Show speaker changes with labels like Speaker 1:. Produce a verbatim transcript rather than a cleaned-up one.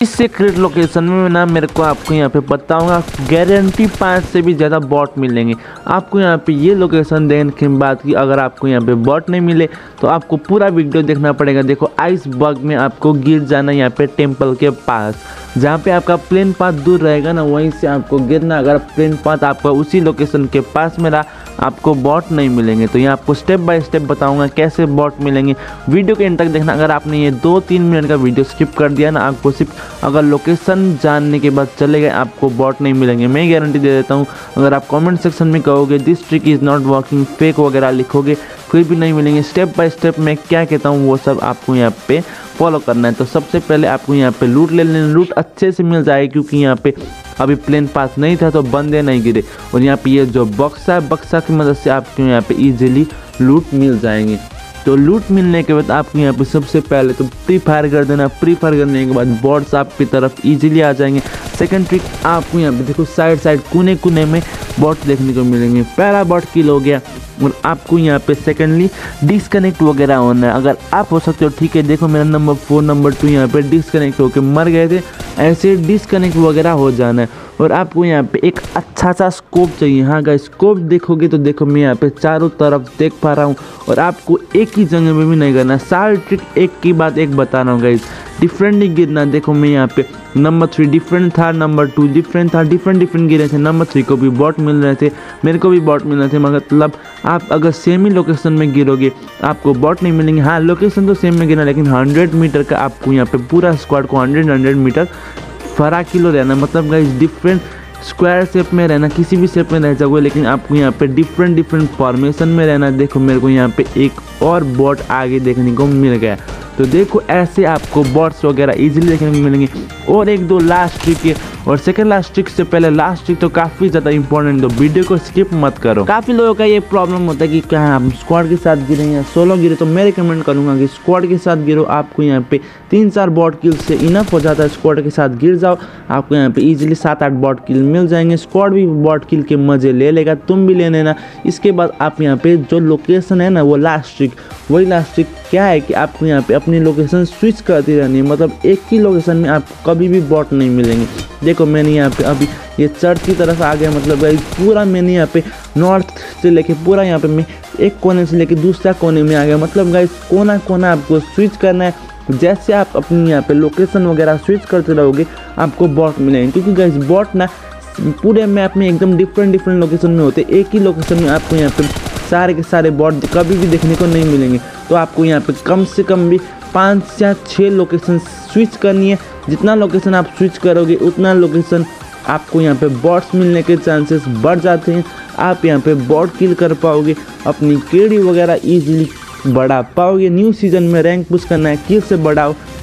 Speaker 1: इस secret location में ना मेरे को आपको यहाँ पे बताऊंगा गारंटी पाँच से भी ज़्यादा बॉट मिलेंगे। आपको यहाँ पे ये लोकेशन देखने के बाद कि अगर आपको यहाँ पे बॉट नहीं मिले तो आपको पूरा वीडियो देखना पड़ेगा। देखो आइस बग में आपको गिर जाना यहाँ पे टेम्पल के पास, जहाँ पे आपका प्लेन पाथ दूर रहेगा ना वहीं से आपको गिरना। अगर प्लेन पाथ आपका उसी लोकेशन के पास में रहा आपको बॉट नहीं मिलेंगे। तो यहाँ आपको स्टेप बाय स्टेप बताऊंगा कैसे बॉट मिलेंगे। वीडियो के एंड तक देखना। अगर आपने ये दो तीन मिनट का वीडियो स्किप कर दिया ना, आपको सिर्फ अगर लोकेशन जानने के बाद चले गए आपको बॉट नहीं मिलेंगे। मैं गारंटी दे देता हूँ। अगर आप कमेंट सेक्शन में कहोगे this trick is not working, fake वगैरह लिखोगे, कोई भी नहीं मिलेंगे। स्टेप बाय स्टेप मैं क्या कहता हूँ वो सब आपको यहाँ पे फॉलो करना है। तो सबसे पहले आपको यहाँ पे लूट ले लेना। लूट अच्छे से मिल जाएगी क्योंकि यहाँ पे अभी प्लेन पास नहीं था तो बंदे नहीं गिरे। और यहाँ पे ये जो बक्सा है, बक्सा की मदद से आपको यहाँ पे इजीली लूट मिल जाएंगे। तो लूट मिलने के बाद आपको यहाँ पे सबसे पहले तो प्री फायर कर देना। प्री फायर करने के बाद बॉट्स आपकी तरफ इजीली आ जाएंगे। सेकंड ट्रिक आपको यहाँ पे देखो साइड साइड कोने कोने में बॉट देखने को मिलेंगे। पहला बॉट किल हो गया और आपको यहाँ पे सेकेंडली डिसकनेक्ट वगैरह होना है। अगर आप हो सकते हो ठीक है। देखो मेरा नंबर फोर नंबर टू यहाँ पे डिसकनेक्ट होकर मर गए थे, ऐसे डिसकनेक्ट वगैरह हो जाना है। और आपको यहाँ पे एक अच्छा सा स्कोप चाहिए। हाँ गाइस, स्कोप देखोगे तो देखो मैं यहाँ पे चारों तरफ देख पा रहा हूँ और आपको एक ही जगह में भी नहीं करना। सारी ट्रिक एक की बात एक बता रहा हूँ गाइस, डिफरेंट नहीं गिरना। देखो मैं यहाँ पे नंबर थ्री डिफरेंट था, नंबर टू डिफरेंट था, डिफरेंट डिफरेंट गिरे थे। नंबर थ्री को भी बॉट मिल रहे थे, मेरे को भी बॉट मिल रहे थे। मतलब आप अगर सेम ही लोकेशन में गिरोगे आपको बॉट नहीं मिलेंगे। हाँ लोकेशन तो सेम में गिरा लेकिन हंड्रेड मीटर का आपको यहाँ पे पूरा स्क्वाड को हंड्रेड हंड्रेड मीटर फरा किलो रहना। मतलब गाइस डिफरेंट स्क्वायर शेप में रहना, किसी भी शेप में रह जाओगे लेकिन आपको यहाँ पे डिफरेंट डिफरेंट फॉर्मेशन में रहना। देखो मेरे को यहाँ पे एक और बॉट आगे देखने को मिल गया। तो देखो ऐसे आपको बॉट्स वगैरह इजीली देखने को मिलेंगे। और एक दो लास्ट ट्रिक है, और सेकंड लास्ट ट्रिक से पहले लास्ट ट्रिक तो काफ़ी ज़्यादा इंपॉर्टेंट, तो वीडियो को स्किप मत करो। काफ़ी लोगों का ये प्रॉब्लम होता है कि क्या हम स्क्वाड के साथ गिरे या सोलो गिरे। तो मैं रिकमेंड करूँगा कि स्क्वाड के साथ गिरो। आपको यहाँ पे तीन चार बॉट किल से इनफ हो जाता है। स्क्वाड के साथ गिर जाओ आपको यहाँ पे इजीली सात आठ बॉट किल मिल जाएंगे। स्क्वाड भी बॉट किल के मजे ले लेगा, तुम भी ले लेना। इसके बाद आप यहाँ पे जो लोकेशन है ना वो लास्ट ट्रिक, वही लास्ट ट्रिक क्या है कि आपको यहाँ पे अपनी लोकेशन स्विच करती रहनी है। मतलब एक ही लोकेशन में आपको कभी भी बॉट नहीं मिलेंगे। देखो मैंने यहाँ पे अभी ये चर्च की तरफ आ गया। मतलब गाइस पूरा मैंने यहाँ पे नॉर्थ से लेके पूरा यहाँ पे मैं एक कोने से लेके दूसरा कोने में आ गया। मतलब गाइस कोना कोना आपको स्विच करना है। जैसे आप अपनी यहाँ पे लोकेशन वगैरह स्विच करते रहोगे आपको बॉट मिलेंगे। क्योंकि गाइस बॉट ना पूरे मैप में एकदम डिफरेंट डिफरेंट लोकेशन में होते। एक ही लोकेशन में आपको यहाँ पे सारे के सारे बॉट कभी भी देखने को नहीं मिलेंगे। तो आपको यहाँ पे कम से कम भी पाँच या छः लोकेशन स्विच करनी है। जितना लोकेशन आप स्विच करोगे उतना लोकेशन आपको यहाँ पे बॉट्स मिलने के चांसेस बढ़ जाते हैं। आप यहाँ पे बॉट किल कर पाओगे, अपनी केडी वगैरह इजीली बढ़ा पाओगे। न्यू सीजन में रैंक पुश करना है, किल से बढ़ाओ,